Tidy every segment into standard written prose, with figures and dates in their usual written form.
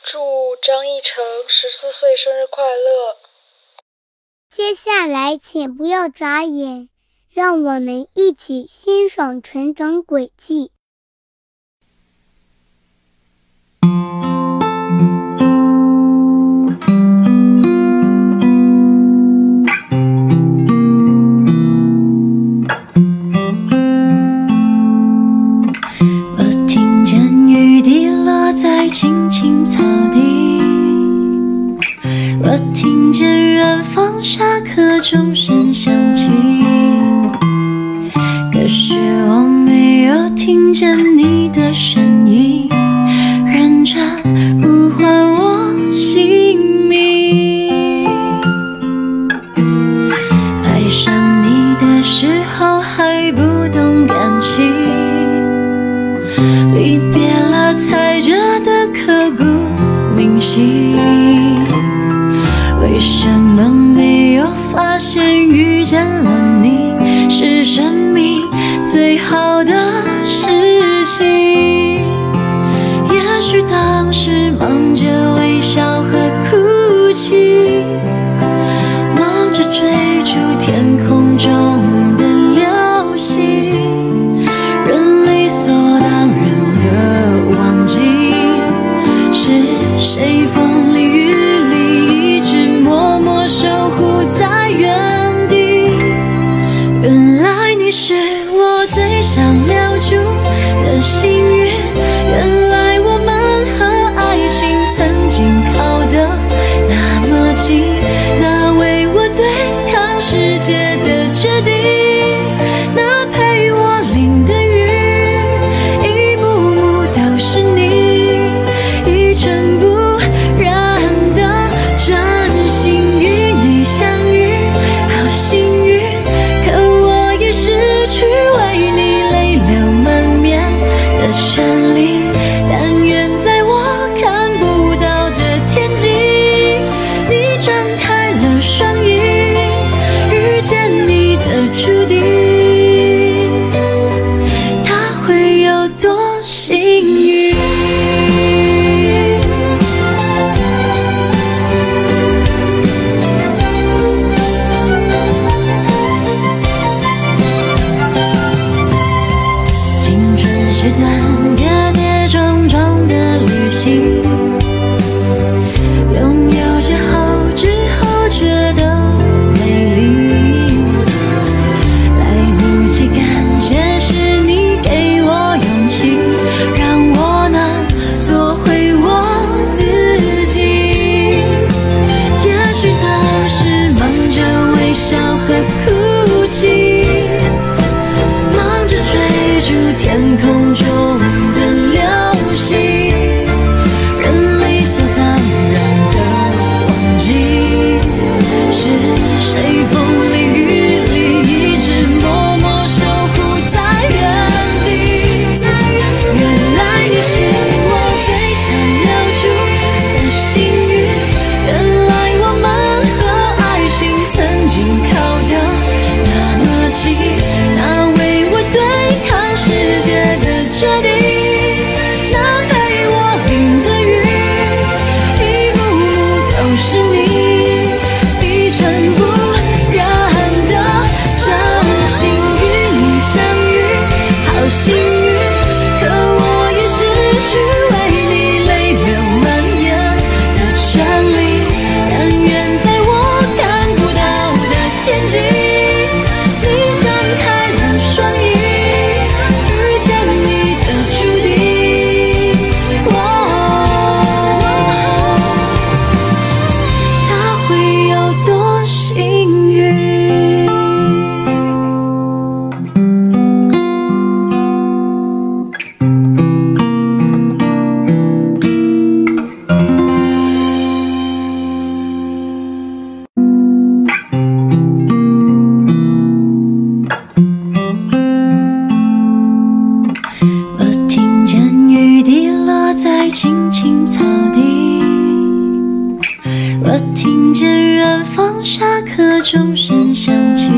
祝张逸晨14岁生日快乐。 接下来请不要眨眼，让我们一起欣赏成长轨迹。 我听见雨滴落在青青草地，我听见远方下课钟声响起，可是我没有听见你的声音，认真呼唤我姓名。爱上你的时候还不懂感情，离别了踩着的刻骨铭心，为什么没有发现遇见了你是生命最好的事情？也许当时忙着微笑和哭泣，忙着追逐天空中的流星，人理所当然的忘记是谁风里雨里一直默默守护在原地。原来你是我最想留住的幸运，原来我们和爱情曾经靠得那么近，那为我对抗世界的决定，那陪我淋的雨，一幕幕都是你，一尘不染的真心与你相遇，好幸运，可我已失去为你泪流满面的权利，但愿在我看不到的天际，你张开了双翼，遇见你的注定，他会有多幸运？青春是段跌跌撞撞的旅行，拥有之后觉得美丽，来不及感谢是你给我勇气，让我能做回我自己。也许当时忙着微笑和哭泣，忙着追逐天空中的流星，人理所当然的忘记是谁风里雨里一直默默守护在原地。原来你是我最想留住的幸运，原来我们和爱情曾经靠得那么近，那为我对抗世界的决定，那陪我淋的雨，一幕幕都是你，一尘不染的真心与你相遇，好幸运，可我已失去为你泪流满面的权利，但愿在我看不到的天际，你张开了双翼，遇见你的注定，他会有多幸运？我听见雨滴落在青青草地，我听见远方下课钟声响起，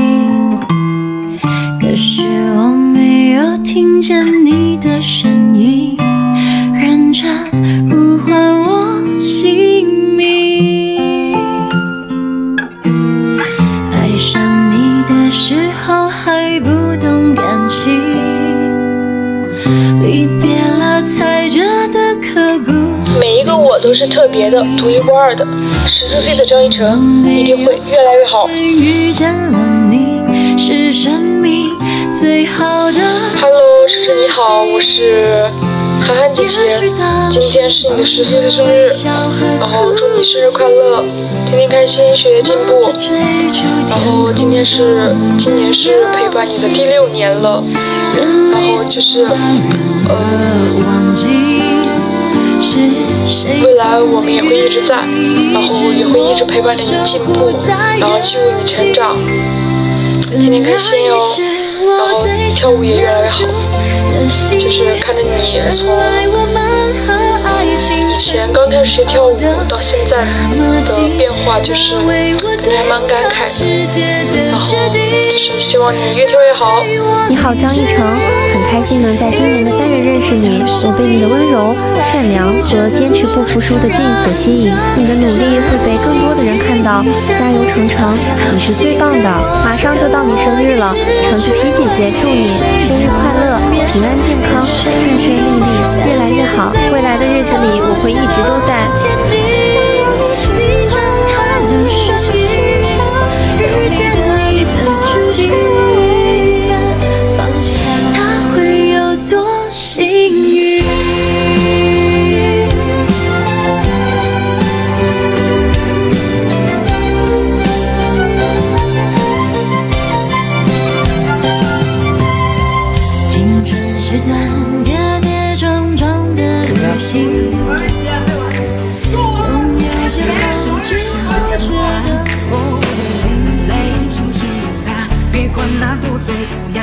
可是我没有听见你的声音，认真呼唤我我都是特别的、独一无二的。14岁的张一成一定会越来越好。Hello， 晨晨你好，我是涵涵姐姐，今天是你的14岁生日，然后祝你生日快乐，天天开心，学业进步。然后今年是陪伴你的第6年了，然后就是未来我们也会一直在，然后也会一直陪伴着你进步，然后记录你成长，天天开心哟。然后跳舞也越来越好，就是看着你从以前刚开始学跳舞到现在的变化，就是感觉还蛮感慨的。然后就是希望你越跳越好。 你好，张一成，很开心能在今年的3月认识你，我被你的温柔、善良和坚持不服输的劲所吸引。你的努力会被更多的人看到，加油程程，你是最棒的！马上就到你生日了，橙子皮姐姐祝你生日快乐，平安健康，顺顺利利，越来越好。未来的日子里，我会一直都在。 别管那多醉不要